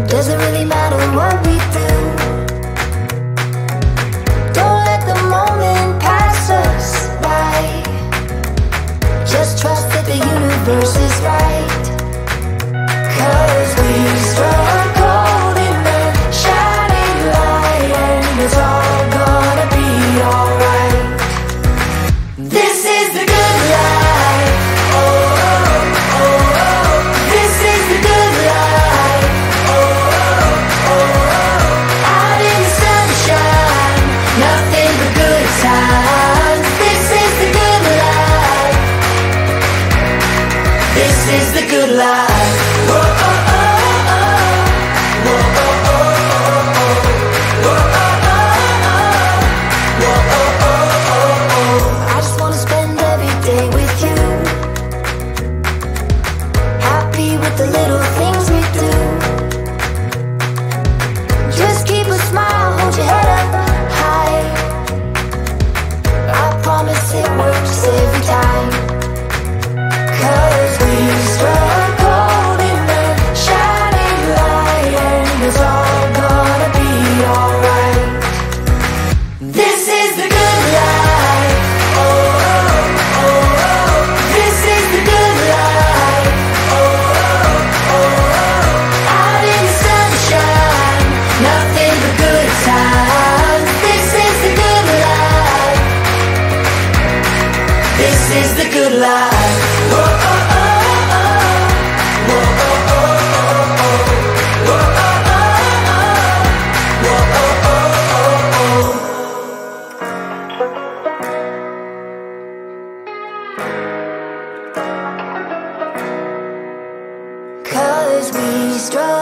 Doesn't really matter what we do. Don't let the moment pass us by. Just trust that the universe is right. 'Cause we struck gold in the shining light, and it's all gonna be alright. This is the good life. Oh, oh, oh, oh. This is the good life. Oh, oh, oh, oh. Out in the sunshine, nothing but good times. This is the good life. This is the good life. Whoa, oh, oh, oh. Whoa, oh, oh, oh, oh. Whoa, oh, oh, oh. Whoa, oh, oh, oh, oh. I just wanna spend every day with you, happy with the little things we do. Just keep a smile, hold your head up high. I promise it works every time. 'Cause we struck gold in the shining light, and it's all gonna be alright. This is the good life. Oh, oh, oh, oh. This is the good life. Oh, oh, oh, oh. Out in the sunshine, nothing but good times. This is the good life. This is the good life. Whoa, oh, oh, oh. Whoa, oh, oh, oh, oh. Whoa, oh, oh, oh. Whoa, oh, oh, oh, oh. 'Cause we struck